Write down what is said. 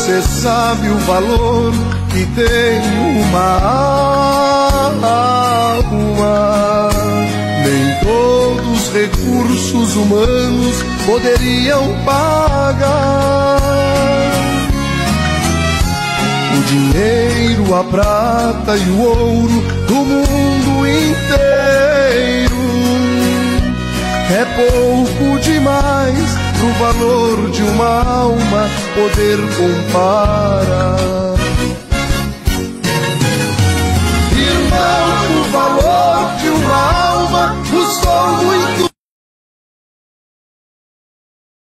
você sabe o valor que tem uma alma. Nem todos os recursos humanos poderiam pagar o dinheiro, a prata e o ouro do mundo inteiro. É pouco demais pro valor de uma alma poder comparar. Irmão, o valor de uma alma custou muito